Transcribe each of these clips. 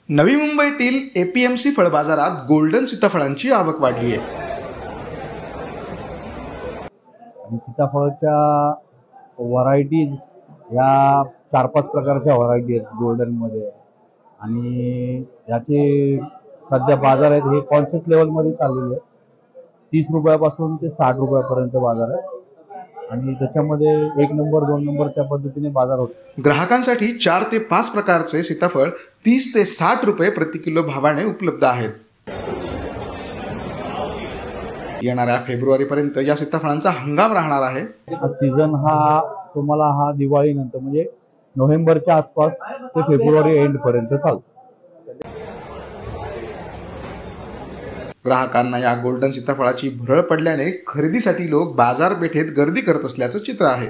नवी मुंबईतील एपीएमसी फळ बाजारात गोल्डन सीताफळांची आवक वाढली आहे। आणि सीताफळाच्या व्हरायटीज या 4-5 प्रकारच्या व्हरायटी आहेत गोल्डनमध्ये। आणि याचे सध्या बाजार आहेत हे कॉन्शियस लेवलमध्ये चाललेले आहेत। 30 रुपयापासून ते 60 रुपयापर्यंत बाजार आहे आणि त्याच्यामध्ये 1 नंबर 2 नंबर त्या पद्धतीने बाजार होतो। ग्राहकांसाठी 4 ते 5 प्रकारचे सीताफळ 30 ते 60 रुपये प्रति किलो भावाने उपलब्ध आहेत। येणाऱ्या फेब्रुवारीपर्यंत या सीताफळांचा हंगाम राहणार आहे। हा सीझन तुम्हाला दिवाळी नंतर म्हणजे नोव्हेंबरच्या आसपास ते फेब्रुवारी एंड पर्यंत चालतो। ग्राहकांना या गोल्डन सीताफळाची भरळ पडल्याने खरेदीसाठी लोक बाजारपेठेत गर्दी करत असल्याचं चित्र आहे।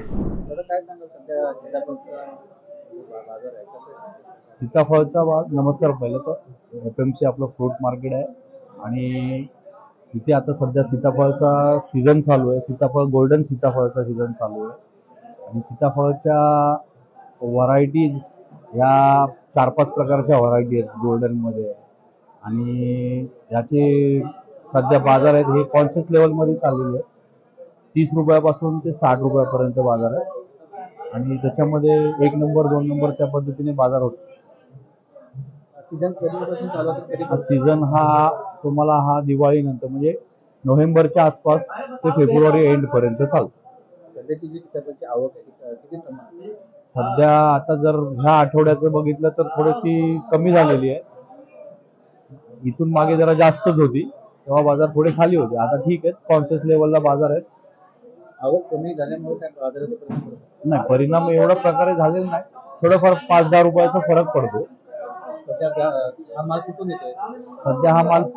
सीताफळचा नमस्कार, पहिलं तर एपीएमसी आपलं फ्रूट मार्केट आहे आणि इथे आता सध्या सीताफळचा सीझन चालू आहे। गोल्डन सीताफळचा सीझन चालू आहे आणि सीताफळच्या व्हरायटीज या 4-5 प्रकारच्या व्हरायटी आहेत गोल्डनमध्ये। आणि याचे सध्या बाजार आहेत हे कॉन्शियस लेवलमध्ये चाललेले आहेत। 30 रुपयापासून ते 60 रुपयापर्यंत बाजार आहे आणि त्याच्यामध्ये 1 नंबर 2 नंबर त्या पद्धतीने बाजार होतो। सीझन तुम्हाला दिवाळी नंतर म्हणजे नोव्हेंबरच्या आसपास ते फेब्रुवारी एंड पर्यंत चालतो। सध्या आता जर ह्या आठवड्याचं बघितलं तर थोडीशी कमी झालेली आहे। इथून मागे जरा जास्तच होती, तेव्हा बाजार थोडे खाली होते। आता ठीक आहे, कॉन्शियस लेवलला बाजार आहेत। आवक कमी झाल्यामुळे नाही, परिणाम एवढ्या प्रकारे झालेला नाही, थोडंफार 5-10 रुपयाचा फरक पडतो। हा माल कुठून येतोय? सध्या हा माल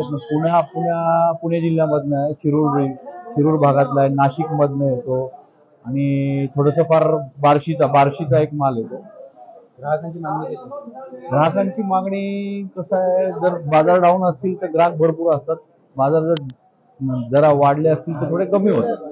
पुणे जिल्ह्यामधनं आहे, शिरूर भागातला आहे, नाशिक मधनं येतो आणि थोडंसं फार बार्शीचा एक माल येतो। ग्राहकांची मागणी कसं आहे, जर बाजार डाऊन असतील तर ग्राहक भरपूर असतात, बाजार जर जरा वाढले असतील तर थोडे कमी होतात।